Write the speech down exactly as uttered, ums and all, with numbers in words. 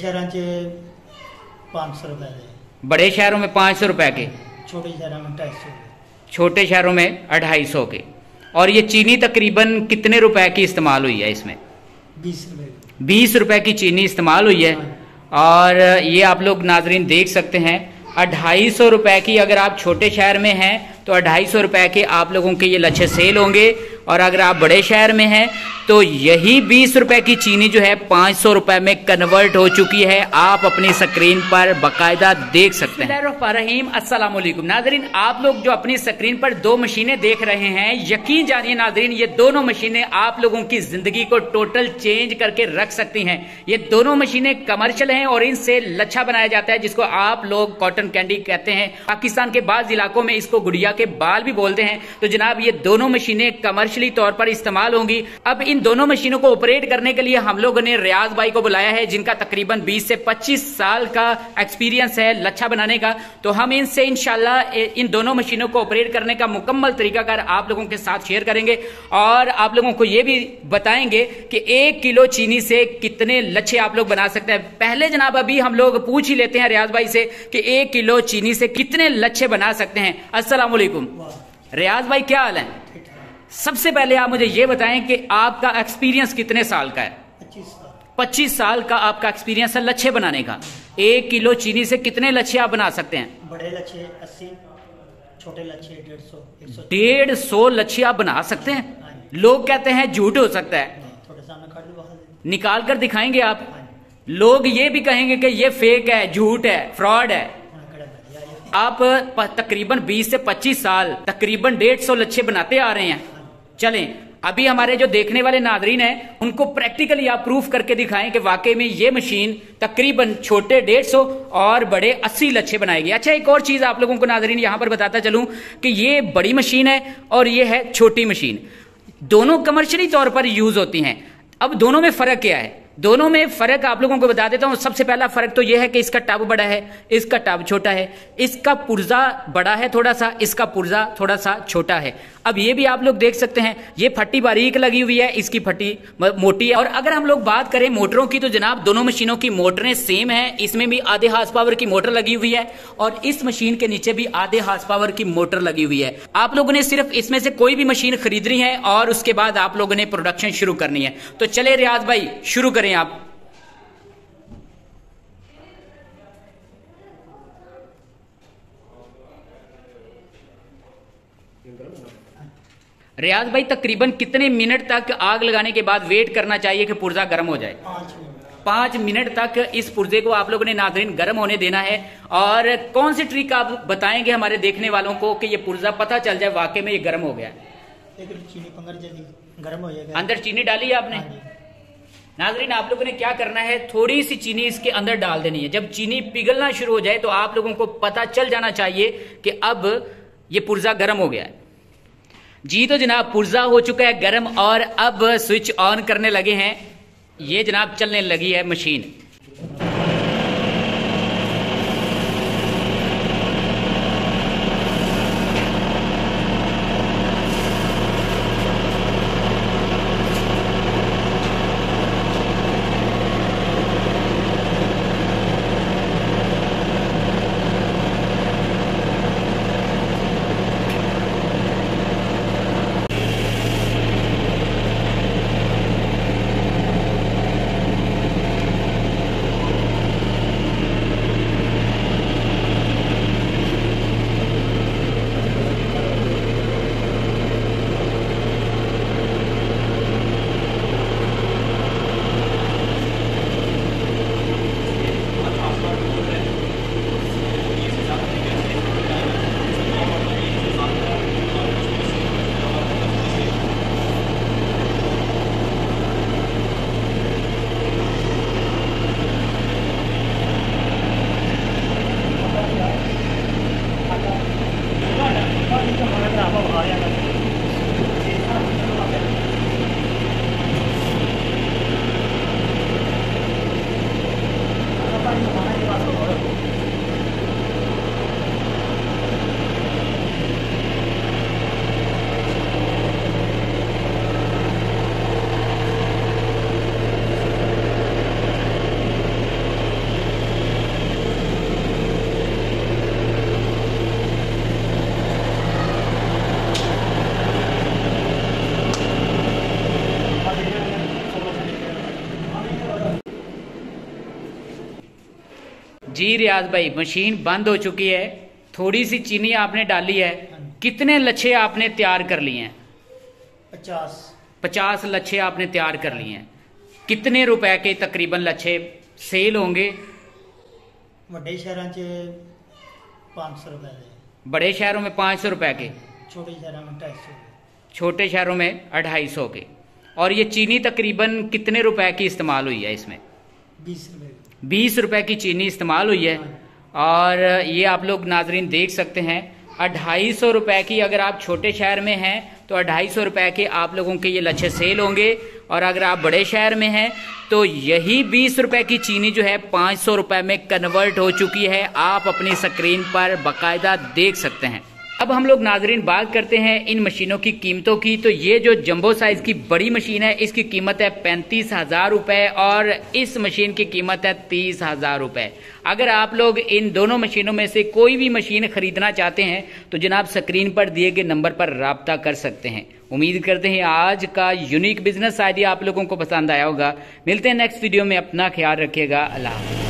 शहरों च पाँच सौ रुपए के, बड़े शहरों में पाँच सौ रुपए के, छोटे शहरों में ढाई सौ के, छोटे शहरों में अढ़ाई सौ के। और ये चीनी तकरीबन कितने रुपए की इस्तेमाल हुई है इसमें? बीस रुपए बीस रुपए की चीनी इस्तेमाल हुई है। और ये आप लोग नाजरीन देख सकते हैं, अढ़ाई सौ रुपए की अगर आप छोटे शहर में हैं तो अढ़ाई सौ रुपए के आप लोगों के ये लच्छे सेल होंगे। और अगर आप बड़े शहर में हैं तो यही बीस रुपए की चीनी जो है पाँच सौ रुपए में कन्वर्ट हो चुकी है। आप अपनी स्क्रीन पर बाकायदा देख सकते हैं। बिस्मिल्लाहिर्रहमानिर्रहीम, अस्सलाम वालेकुम नाजरीन, आप लोग जो अपनी स्क्रीन पर दो मशीनें देख रहे हैं, यकीन जानिए नाजरीन, ये दोनों मशीनें आप लोगों की जिंदगी को टोटल चेंज करके रख सकती हैं। ये दोनों मशीनें कमर्शियल हैं और इनसे लच्छा बनाया जाता है, जिसको आप लोग कॉटन कैंडी कहते हैं। पाकिस्तान के बाद इलाकों में इसको गुड़िया के बाल भी बोलते हैं। तो जनाब ये दोनों मशीनें कमर्शियली तौर पर इस्तेमाल होंगी। अब इन दोनों मशीनों को ऑपरेट करने के लिए हम लोगों ने रियाज भाई को बुलाया है, जिनका तकरीबन बीस से पच्चीस साल का एक्सपीरियंस है लच्छा बनाने का। तो हम इनसे इंशाल्लाह इन दोनों मशीनों को ऑपरेट करने का मुकम्मल तरीकाकार आप लोगों के साथ शेयर करेंगे और आप लोगों को यह भी बताएंगे कि एक किलो चीनी से कितने लच्छे आप लोग बना सकते हैं। पहले जनाब अभी हम लोग पूछ ही लेते हैं रियाज भाई से कि एक किलो चीनी से कितने लच्छे बना सकते हैं। अस्सलाम वालेकुम रियाज भाई, क्या हाल है? सबसे पहले आप मुझे ये बताएं कि आपका एक्सपीरियंस कितने साल का है? पच्चीस साल पच्चीस साल का आपका एक्सपीरियंस है लच्छे बनाने का। एक किलो चीनी से कितने लच्छे आप बना सकते हैं? बड़े लच्छे अस्सी, छोटे लच्छे डेढ़ सौ एक सौ डेढ़ सौ लच्छे आप बना सकते हैं। लोग कहते हैं झूठ हो सकता है, थोड़े सामने खड़ दो, निकाल कर दिखाएंगे आप। लोग ये भी कहेंगे कि ये फेक है, झूठ है, फ्रॉड है। आप तकरीबन बीस से पच्चीस साल तकरीबन डेढ़ सौ लच्छे बनाते आ रहे हैं। चलें अभी हमारे जो देखने वाले नाजरीन हैं उनको प्रैक्टिकली आप प्रूफ करके दिखाएं कि वाकई में ये मशीन तकरीबन छोटे डेढ़ सौ और बड़े अस्सी लच्छे बनाएगी। अच्छा, एक और चीज आप लोगों को नाजरीन यहां पर बताता चलूं कि ये बड़ी मशीन है और ये है छोटी मशीन, दोनों कमर्शियली तौर पर यूज होती हैं। अब दोनों में फर्क क्या है? दोनों में फर्क आप लोगों को बता देता हूं। सबसे पहला फर्क तो यह है कि इसका टब बड़ा है, इसका टब छोटा है। इसका पुर्जा बड़ा है थोड़ा सा, इसका पुर्जा थोड़ा सा छोटा है। अब ये भी आप लोग देख सकते हैं, ये फट्टी बारीक लगी हुई है, इसकी फट्टी मोटी है। और अगर हम लोग बात करें मोटरों की तो जनाब दोनों मशीनों की मोटरें सेम है। इसमें भी आधे हार्स पावर की मोटर लगी हुई है और इस मशीन के नीचे भी आधे हार्स पावर की मोटर लगी हुई है। आप लोगों ने सिर्फ इसमें से कोई भी मशीन खरीदनी है और उसके बाद आप लोगों ने प्रोडक्शन शुरू करनी है। तो चले रियाज भाई शुरू करें आप। रियाज भाई तकरीबन कितने मिनट तक आग लगाने के बाद वेट करना चाहिए कि पुर्जा गर्म हो जाए? पाँच मिनट पांच मिनट तक इस पुर्जे को आप लोगों ने नाज़रीन गर्म होने देना है। और कौन सी ट्रिक आप बताएंगे हमारे देखने वालों को कि ये पुर्जा पता चल जाए वाकई में ये गर्म हो गया है? चीनी पंगर जल्दी गर्म हो जाएगा। अंदर चीनी डाली है आपने? नाजरीन आप लोगों ने क्या करना है, थोड़ी सी चीनी इसके अंदर डाल देनी है। जब चीनी पिघलना शुरू हो जाए तो आप लोगों को पता चल जाना चाहिए कि अब ये पुर्जा गर्म हो गया है। जी तो जनाब पुर्जा हो चुका है गर्म और अब स्विच ऑन करने लगे हैं। ये जनाब चलने लगी है मशीन। जी रियाज भाई, मशीन बंद हो चुकी है, थोड़ी सी चीनी आपने डाली है, कितने लच्छे आपने तैयार कर लिए हैं? पचास पचास लच्छे आपने तैयार कर लिए हैं। कितने रुपए के तकरीबन लच्छे सेल होंगे? ਵੱਡੇ ਸ਼ਹਿਰਾਂ 'ਚ पाँच सौ रुपए ਦੇ, बड़े शहरों में पाँच सौ रुपए के, छोटे शहरों में ढाई सौ छोटे शहरों में अढ़ाई सौ के। और ये चीनी तकरीबन कितने रुपए की इस्तेमाल हुई है इसमें? बीस रुपए बीस रुपए की चीनी इस्तेमाल हुई है। और ये आप लोग नाजरीन देख सकते हैं, अढ़ाई सौ रुपए की अगर आप छोटे शहर में हैं तो अढ़ाई सौ रुपए के आप लोगों के ये लच्छे सेल होंगे। और अगर आप बड़े शहर में हैं तो यही बीस रुपए की चीनी जो है पाँच सौ रुपए में कन्वर्ट हो चुकी है। आप अपनी स्क्रीन पर बाकायदा देख सकते हैं। अब हम लोग नाजरीन बात करते हैं इन मशीनों की कीमतों की। तो ये जो जंबो साइज की बड़ी मशीन है, इसकी कीमत है पैंतीस हजार रुपए और इस मशीन की कीमत है तीस हजार रुपए। अगर आप लोग इन दोनों मशीनों में से कोई भी मशीन खरीदना चाहते हैं तो जनाब स्क्रीन पर दिए गए नंबर पर राब्ता कर सकते हैं। उम्मीद करते हैं आज का यूनिक बिजनेस आइडिया आप लोगों को पसंद आया होगा। मिलते हैं नेक्स्ट वीडियो में, अपना ख्याल रखिएगा। अल्लाह हाफ़िज़।